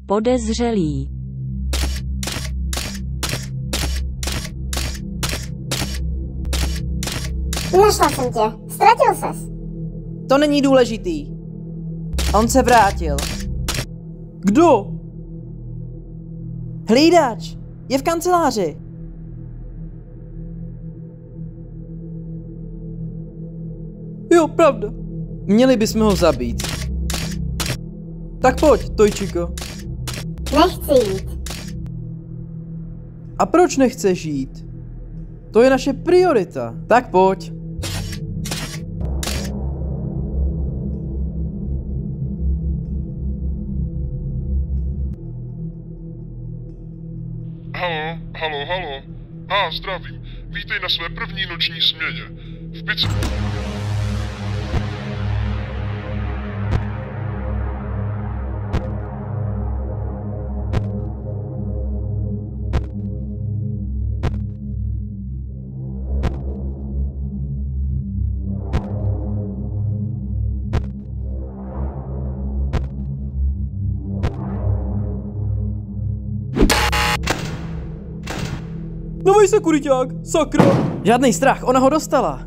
podezřelý. Našla jsem tě. Ztratil ses. To není důležitý. On se vrátil. Kdo? Hlídač. Je v kanceláři. Jo, pravda. Měli bychom ho zabít. Tak pojď, Tojčiko. Nechci jít. A proč nechceš jít? To je naše priorita. Tak pojď. Halo. Zdravím. Vítej na své první noční směně. V pici... Novej sekuriťák, sakra. Žádný strach, ona ho dostala.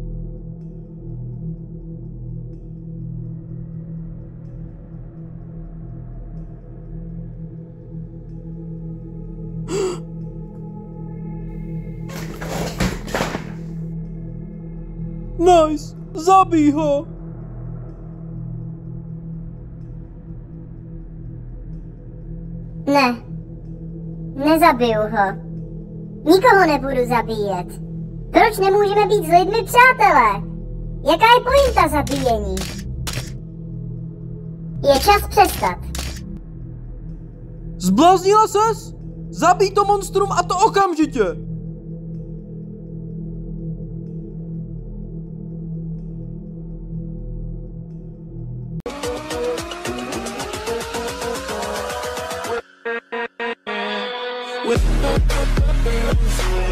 Nice, zabij ho. Ne. Nezabiju ho. Nikoho nebudu zabíjet. Proč nemůžeme být s lidmi přátelé? Jaká je pointa zabíjení? Je čas přestat. Zbláznila ses? Zabij to monstrum a to okamžitě. with